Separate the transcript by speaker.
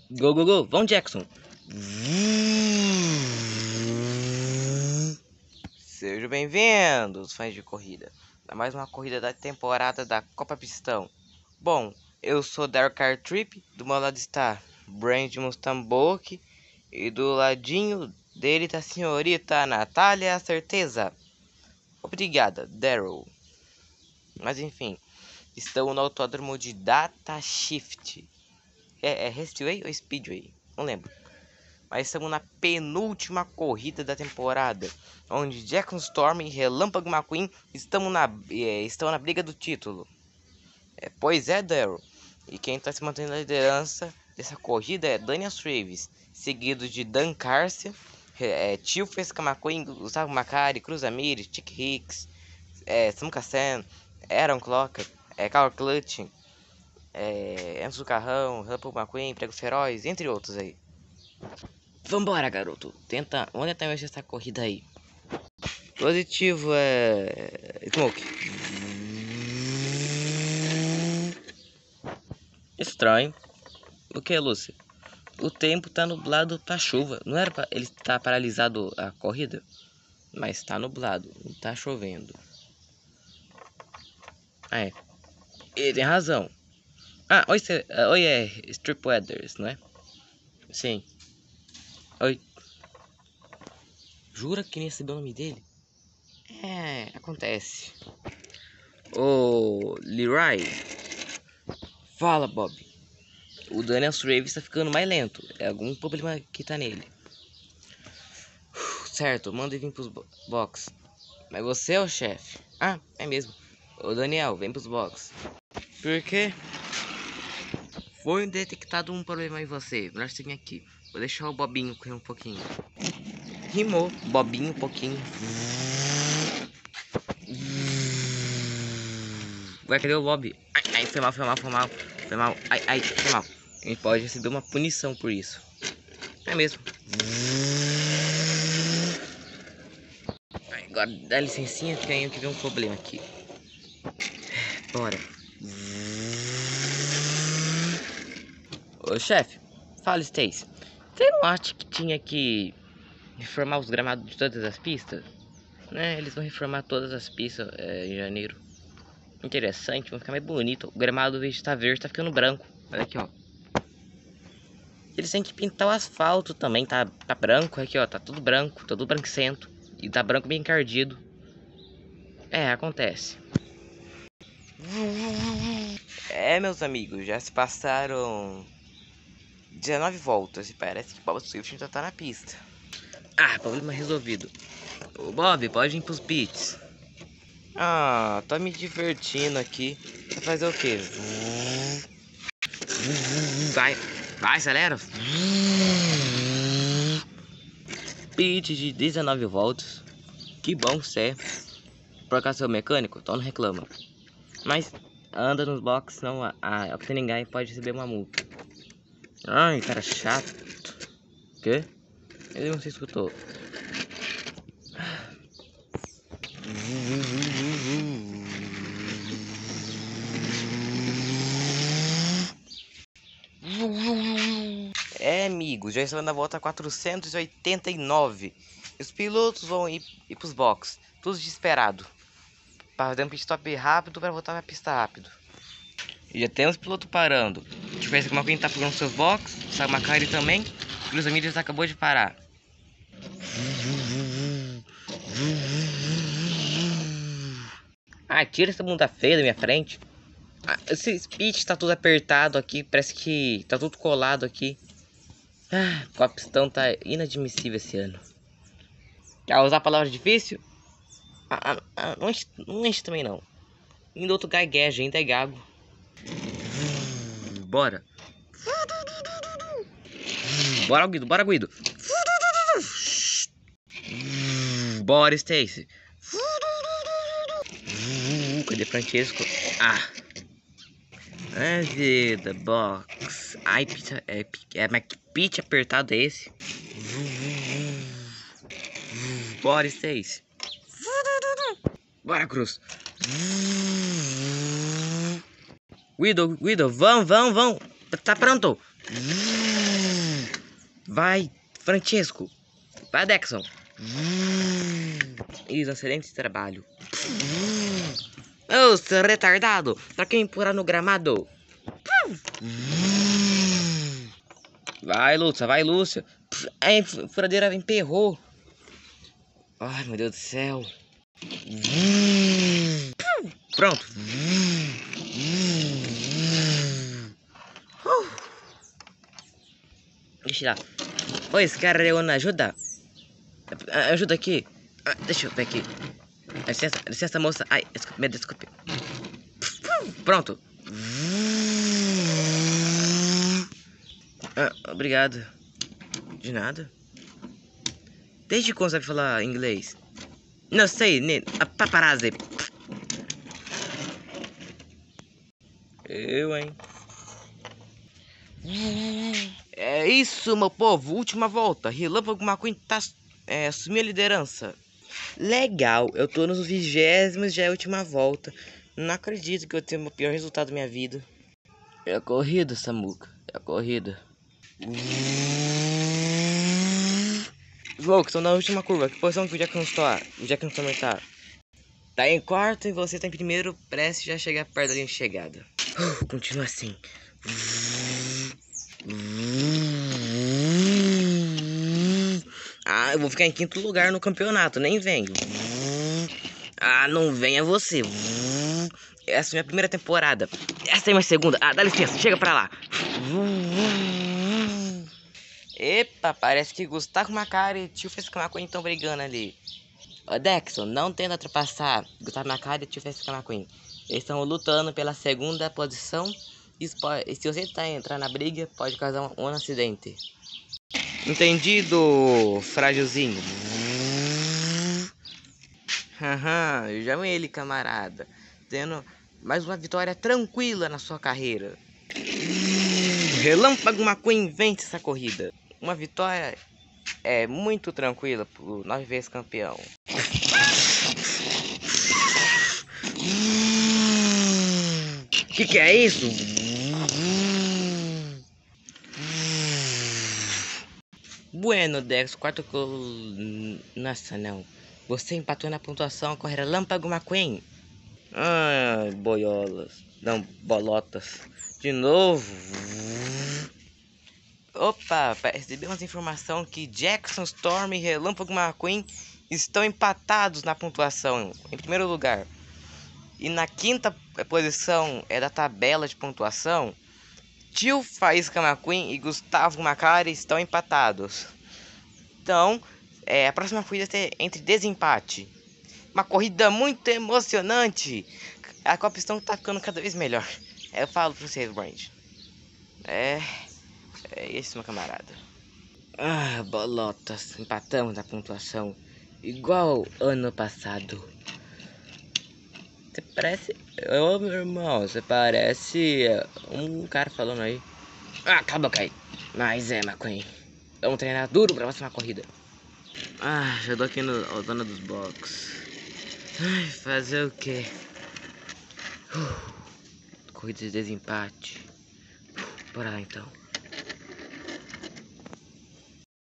Speaker 1: Go, go, go. Vamos, Jackson. Sejam bem-vindos, fãs de corrida, a mais uma corrida da temporada da Copa Pistão. Bom, eu sou Dark Car Trip, do meu lado está Brand Mustambok e do ladinho dele tá a senhorita Natália Certeza. Obrigada, Daryl. Mas enfim, estamos no autódromo de Data Shift. É Raceway ou Speedway? Não lembro. Mas estamos na penúltima corrida da temporada, onde Jackson Storm e Relâmpago McQueen estão na briga do título. Pois é, Daryl. E quem está se mantendo na liderança dessa corrida é Daniel Travis, seguido de Dan Carcia, Tio Fesca McQueen, Gustavo Macari, Cruz Amires, Chick Hicks, Sam Cassan, Aaron Clocker, Carl Clutch, Enzo Carrão, Relâmpago McQueen, Prego Feroz, entre outros aí. Vambora, garoto. Vamos tentar mexer essa corrida aí. Positivo Smoke. Estranho. O que, Lúcia? O tempo tá nublado pra chuva. Não era pra ele estar paralisado a corrida? Mas tá nublado. Não tá chovendo. Ele tem razão. Oi, Strip Weathers, não é? Sim. Oi. Jura que nem recebeu o nome dele? Acontece. Ô, Leroy. Fala, Bob. O Daniel Travis tá ficando mais lento. É algum problema que tá nele. Certo, manda ele vir pros box. Mas você é o chefe. É mesmo. Ô, Daniel, vem pros box. Por quê? Foi detectado um problema em você. Melhor você vir aqui. Vou deixar o Bobinho correr um pouquinho. Rimou. Bobinho um pouquinho. Vai, cadê o Bob? Ai, foi mal. Foi mal. Ai, foi mal. A gente pode receber uma punição por isso. É mesmo. Agora dá licencinha que eu que ver um problema aqui. Bora. Ô chefe, fala, Stacy. Você não acha que tinha que reformar os gramados de todas as pistas? Né? Eles vão reformar todas as pistas em janeiro. Interessante, vai ficar mais bonito. O gramado, ao invés de estar verde, tá ficando branco. Olha aqui, ó. Eles têm que pintar o asfalto também, tá branco. Aqui, ó, tá tudo branco, tudo branquicento. E tá branco bem encardido. Acontece. Meus amigos, já se passaram 19 voltas e parece que Bob Swift ainda tá na pista. Problema resolvido. O Bob, pode ir pros pits. Tô me divertindo aqui. Vai fazer o quê? Vai, acelera. Pit de 19 voltas. Que bom que é. Por acaso seu mecânico, então não reclama. Mas anda nos boxes, senão a Guy pode receber uma multa. Ai, cara chato. Quê? Ele não se escutou. Amigos, já estamos na volta 489. Os pilotos vão ir pros boxes. Tudo desesperado. Para dar um pit stop rápido para voltar na pista rápido. E já tem os pilotos parando. Tipo, esse McQueen tá pegando seus boxes. Sabe, Macari também. Cruz Amires acabou de parar. Tira essa bunda feia da minha frente. Esse pit tá tudo apertado aqui. Parece que tá tudo colado aqui. O pistão tá inadmissível esse ano. Quer usar a palavra difícil? Não enche também não. Ainda outro gagueja, ainda é gago. Bora. Bora, Guido. Bora, Stacy. Cadê Francesco? Vida, box. Ai, pizza, mas que pitch apertado é esse? Bora, Stacy. Bora, Cruz. Guido, vamos. Tá pronto. Vai, Francesco. Vai, Dexon. Eles um excelente trabalho. Ô, seu retardado. Pra quem empurrar no gramado? Vai, Lúcia. Vai, Lúcia. A furadeira emperrou. Ai, meu Deus do céu. Pronto. Deixa eu ir lá. Oi, esse cara Leona, ajuda. Ajuda aqui. Deixa eu ver aqui. Licença, moça. Ai, desculpe, me desculpe. Pronto. Obrigado. De nada. Desde quando sabe falar inglês? Não sei, paparazzi. Eu, hein? É isso, meu povo. Última volta. Relâmpago McQueen tá, assumiu a liderança. Legal, eu tô nos 20º, já é a última volta. Não acredito que eu tenha o pior resultado da minha vida. É a corrida, Samuca. É a corrida. Vou, que estão na última curva. Que posição que o Jackson está? O Jackson também tá. Tá em quarto e você tá em primeiro. Preste já chegar perto da linha de chegada. Continua assim. Ah, eu vou ficar em quinto lugar no campeonato, nem vem. Ah, não venha você. Essa é minha primeira temporada. Essa é minha segunda. Ah, dá licença, chega pra lá. Epa, parece que Gustavo Macari e tio McQueen estão brigando ali. Ô Dexon, não tenta ultrapassar Gustavo Macari e tio McQueen. Eles estão lutando pela segunda posição. E se você entrar na briga, pode causar um acidente. Entendido, frágilzinho. Haha, chama ele, camarada. Tendo mais uma vitória tranquila na sua carreira. Relâmpago McQueen vence essa corrida. Uma vitória muito tranquila pro 9 vezes campeão. Que é isso? Bueno, Dex, quarto Nossa, não. Você empatou na pontuação, corre Relâmpago McQueen. Ah, boiolas. Não, bolotas. De novo. Opa, recebemos informação que Jackson, Storm e Relâmpago McQueen estão empatados na pontuação, em primeiro lugar. E na quinta posição da tabela de pontuação, Tio Faísca McQueen e Gustavo Macari estão empatados. Então, a próxima corrida é entre desempate. Uma corrida muito emocionante. A Copa Pistão tá ficando cada vez melhor. Eu falo pra vocês, Brand. É isso, meu camarada. Ah, bolotas. Empatamos na pontuação. Igual ano passado. Você parece... Ô, meu irmão, você parece um cara falando aí. Ah, acaba, Kai. Mas McQueen. Vamos treinar duro pra próxima corrida. Ah, já tô aqui no dono dos box. Ai, fazer o quê? Corrida de desempate. Bora lá então.